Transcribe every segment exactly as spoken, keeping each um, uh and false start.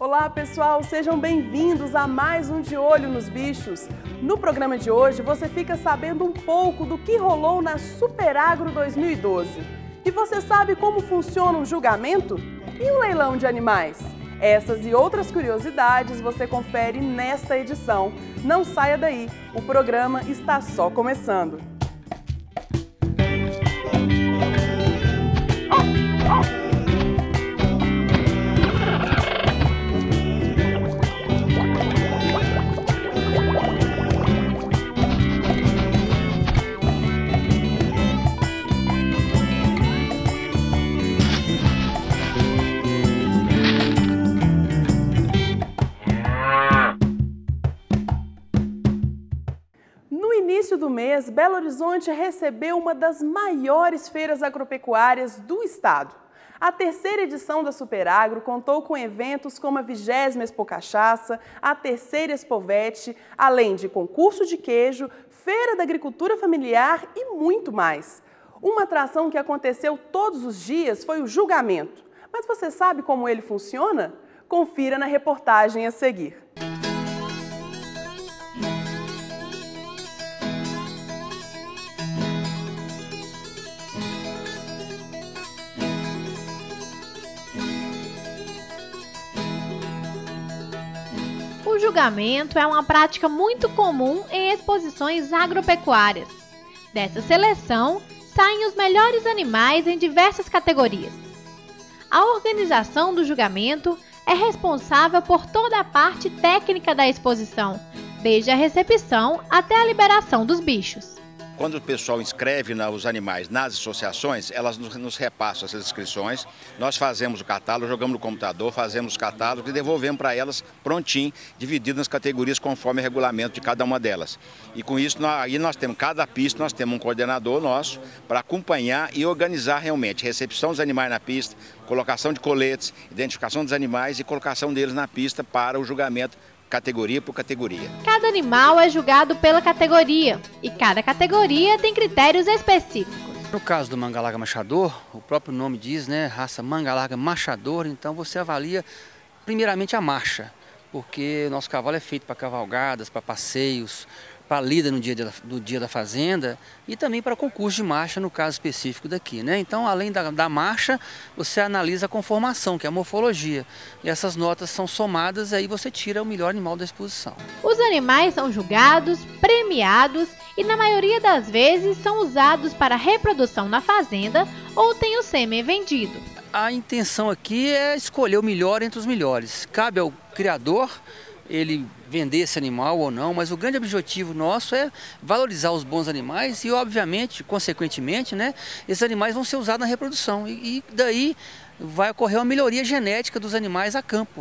Olá pessoal, sejam bem-vindos a mais um De Olho nos Bichos. No programa de hoje você fica sabendo um pouco do que rolou na Superagro dois mil e doze. E você sabe como funciona um julgamento? E um leilão de animais? Essas e outras curiosidades você confere nesta edição. Não saia daí, o programa está só começando. No início do mês, Belo Horizonte recebeu uma das maiores feiras agropecuárias do estado. A terceira edição da Superagro contou com eventos como a vigésima Expo Cachaça, a terceira Expovete, além de concurso de queijo, feira da agricultura familiar e muito mais. Uma atração que aconteceu todos os dias foi o julgamento. Mas você sabe como ele funciona? Confira na reportagem a seguir. O julgamento é uma prática muito comum em exposições agropecuárias. Dessa seleção, saem os melhores animais em diversas categorias. A organização do julgamento é responsável por toda a parte técnica da exposição, desde a recepção até a liberação dos bichos. Quando o pessoal inscreve na, os animais nas associações, elas nos, nos repassam essas inscrições, nós fazemos o catálogo, jogamos no computador, fazemos os catálogos e devolvemos para elas prontinho, dividido nas categorias conforme o regulamento de cada uma delas. E com isso, nós, aí nós temos, cada pista, nós temos um coordenador nosso para acompanhar e organizar realmente a recepção dos animais na pista, colocação de coletes, identificação dos animais e colocação deles na pista para o julgamento categoria por categoria. Cada animal é julgado pela categoria e cada categoria tem critérios específicos. No caso do manga-larga machador, o próprio nome diz, né, raça manga-larga machador, então você avalia primeiramente a marcha, porque nosso cavalo é feito para cavalgadas, para passeios, para lida no dia, de, no dia da fazenda e também para concurso de marcha, no caso específico daqui, né? Então, além da, da marcha, você analisa a conformação, que é a morfologia. E essas notas são somadas e aí você tira o melhor animal da exposição. Os animais são julgados, premiados e, na maioria das vezes, são usados para reprodução na fazenda ou tem o sêmen vendido. A intenção aqui é escolher o melhor entre os melhores. Cabe ao criador ele vender esse animal ou não, mas o grande objetivo nosso é valorizar os bons animais e, obviamente, consequentemente, né, esses animais vão ser usados na reprodução e, e daí vai ocorrer uma melhoria genética dos animais a campo.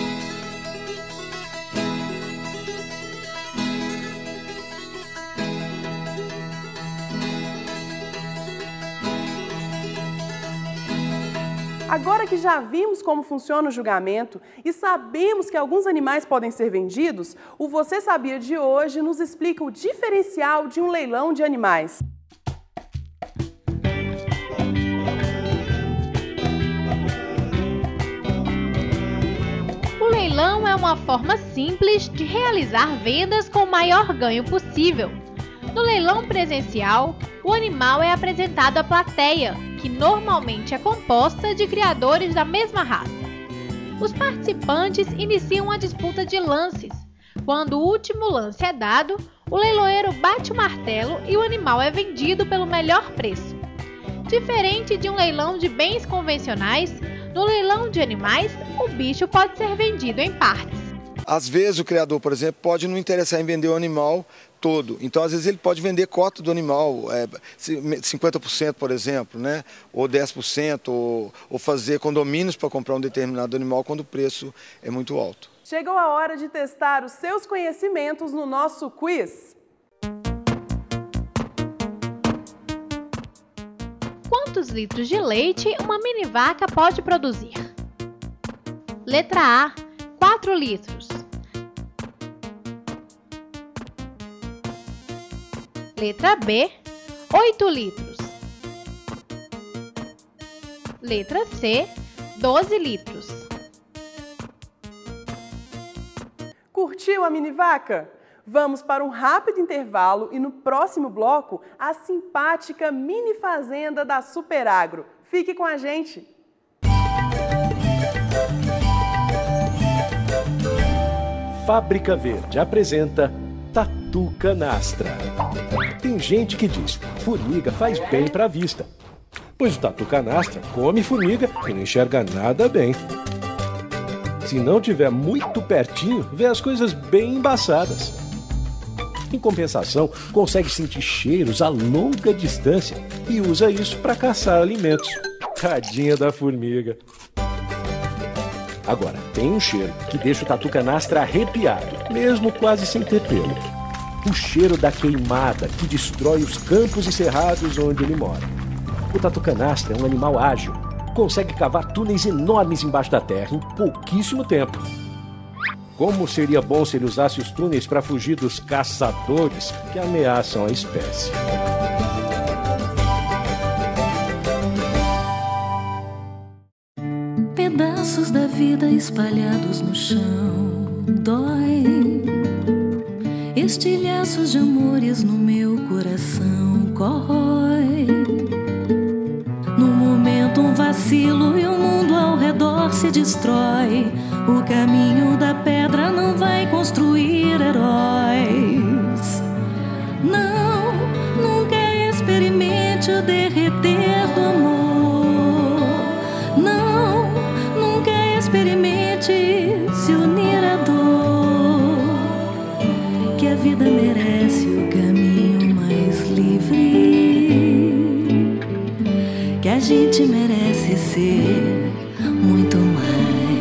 Agora que já vimos como funciona o julgamento e sabemos que alguns animais podem ser vendidos, o Você Sabia de hoje nos explica o diferencial de um leilão de animais. O leilão é uma forma simples de realizar vendas com o maior ganho possível. No leilão presencial, o animal é apresentado à plateia, que normalmente é composta de criadores da mesma raça. Os participantes iniciam a disputa de lances. Quando o último lance é dado, o leiloeiro bate o martelo e o animal é vendido pelo melhor preço. Diferente de um leilão de bens convencionais, no leilão de animais, o bicho pode ser vendido em partes. Às vezes o criador, por exemplo, pode não interessar em vender o animal todo. Então, às vezes, ele pode vender cota do animal, é, cinquenta por cento, por exemplo, né? Ou dez por cento, ou, ou fazer condomínios para comprar um determinado animal quando o preço é muito alto. Chegou a hora de testar os seus conhecimentos no nosso quiz. Quantos litros de leite uma mini vaca pode produzir? Letra A, quatro litros. Letra B, oito litros. Letra C, doze litros. Curtiu a mini vaca? Vamos para um rápido intervalo e no próximo bloco, a simpática mini fazenda da Superagro. Fique com a gente! Fábrica Verde apresenta Tatu Canastra. Tem gente que diz, formiga faz bem para a vista. Pois o Tatu Canastra come formiga e não enxerga nada bem. Se não tiver muito pertinho, vê as coisas bem embaçadas. Em compensação, consegue sentir cheiros a longa distância e usa isso para caçar alimentos. Tadinha da formiga. Agora, tem um cheiro que deixa o Tatu Canastra arrepiado, mesmo quase sem ter pelo. O cheiro da queimada que destrói os campos e cerrados onde ele mora. O Tatu Canastra é um animal ágil. Consegue cavar túneis enormes embaixo da terra em pouquíssimo tempo. Como seria bom se ele usasse os túneis para fugir dos caçadores que ameaçam a espécie. Pedaços da vida espalhados no chão, dói. Estilhaços de amores no meu coração, corrói. No momento um vacilo e o mundo ao redor se destrói. O caminho da pedra não vai construir heróis. Não, nunca experimente o derreter do amor. Não, nunca experimente se unir à dor. Que a vida merece o caminho mais livre. Que a gente merece ser muito mais.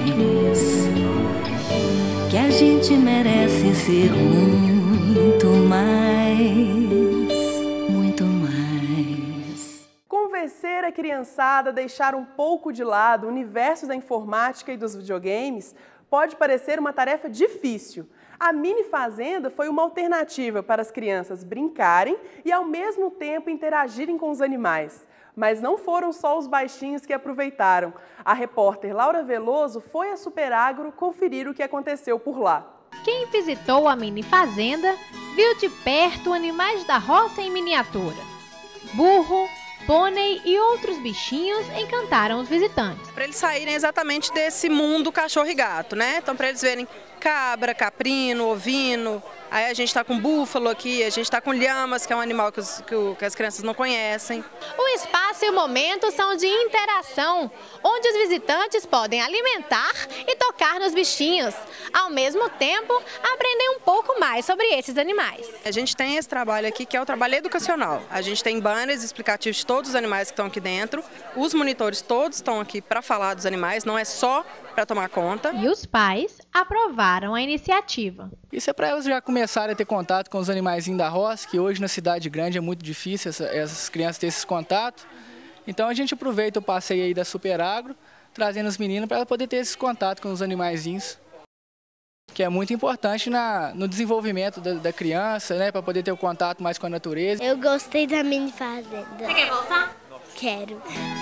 Que a gente merece ser muito mais, muito mais. Convencer a criançada a deixar um pouco de lado o universo da informática e dos videogames pode parecer uma tarefa difícil. A mini fazenda foi uma alternativa para as crianças brincarem e ao mesmo tempo interagirem com os animais. Mas não foram só os baixinhos que aproveitaram. A repórter Laura Veloso foi a Superagro conferir o que aconteceu por lá. Quem visitou a mini fazenda viu de perto animais da roça em miniatura. Burro, pônei e outros bichinhos encantaram os visitantes. Para eles saírem exatamente desse mundo cachorro e gato, né? Então, para eles verem cabra, caprino, ovino. Aí a gente está com búfalo aqui, a gente está com lhamas, que é um animal que, os, que, o, que as crianças não conhecem. O espaço e o momento são de interação, onde os visitantes podem alimentar e tocar nos bichinhos. Ao mesmo tempo, aprender um pouco mais sobre esses animais. A gente tem esse trabalho aqui, que é o trabalho educacional. A gente tem banners explicativos de todos os animais que estão aqui dentro. Os monitores todos estão aqui para falar dos animais, não é só para tomar conta. E os pais aprovaram a iniciativa. Isso é para elas já começarem a ter contato com os animaizinhos da roça, que hoje na cidade grande é muito difícil essa, essas crianças terem esses contatos. Então a gente aproveita o passeio aí da Superagro, trazendo os meninos para poder ter esse contato com os animaizinhos, que é muito importante na, no desenvolvimento da, da criança, né, para poder ter o contato mais com a natureza. Eu gostei da mini fazenda. Você quer voltar? Quero.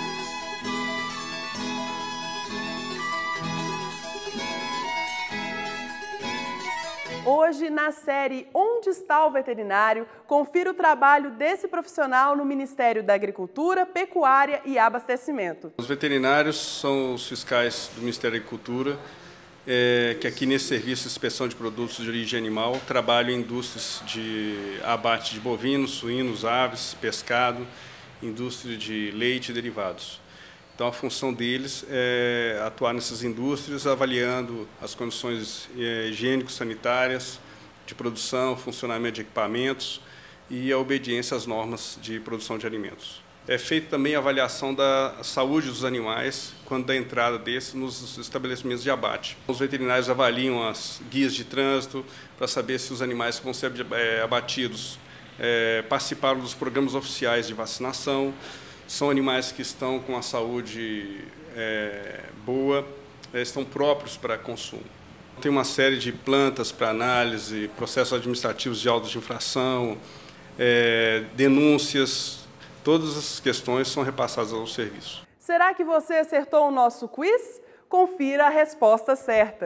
Hoje, na série Onde está o Veterinário, confira o trabalho desse profissional no Ministério da Agricultura, Pecuária e Abastecimento. Os veterinários são os fiscais do Ministério da Agricultura, é, que aqui nesse serviço de inspeção de produtos de origem animal trabalham em indústrias de abate de bovinos, suínos, aves, pescado, indústria de leite e derivados. Então, a função deles é atuar nessas indústrias, avaliando as condições higiênico-sanitárias de produção, funcionamento de equipamentos e a obediência às normas de produção de alimentos. É feita também a avaliação da saúde dos animais quando da entrada desses nos estabelecimentos de abate. Os veterinários avaliam as guias de trânsito para saber se os animais que vão ser abatidos é, participaram dos programas oficiais de vacinação. São animais que estão com a saúde é, boa, é, estão próprios para consumo. Tem uma série de plantas para análise, processos administrativos de autos de infração, é, denúncias, todas as questões são repassadas ao serviço. Será que você acertou o nosso quiz? Confira a resposta certa.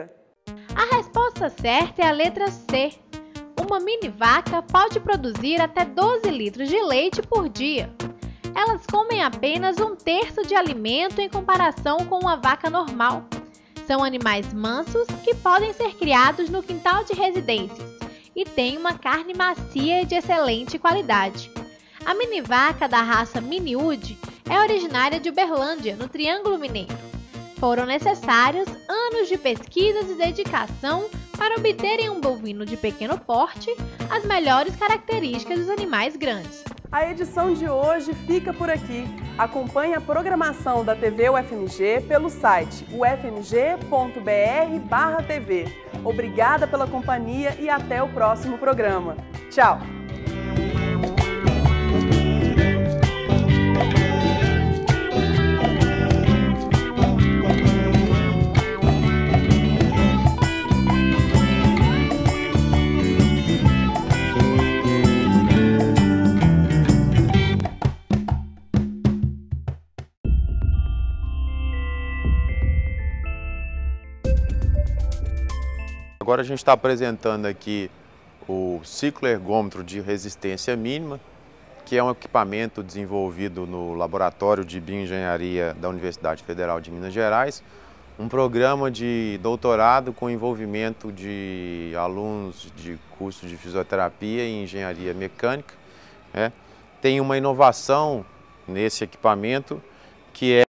A resposta certa é a letra C. Uma mini vaca pode produzir até doze litros de leite por dia. Elas comem apenas um terço de alimento em comparação com uma vaca normal. São animais mansos que podem ser criados no quintal de residências e têm uma carne macia e de excelente qualidade. A mini vaca da raça Miniúde é originária de Uberlândia, no Triângulo Mineiro. Foram necessários anos de pesquisas e dedicação para obterem um bovino de pequeno porte, as melhores características dos animais grandes. A edição de hoje fica por aqui. Acompanhe a programação da T V U F M G pelo site u f m g ponto b r barra t v. Obrigada pela companhia e até o próximo programa. Tchau! Agora a gente está apresentando aqui o ciclo ergômetro de resistência mínima, que é um equipamento desenvolvido no Laboratório de Bioengenharia da Universidade Federal de Minas Gerais, um programa de doutorado com envolvimento de alunos de curso de fisioterapia e engenharia mecânica, né? Tem uma inovação nesse equipamento que é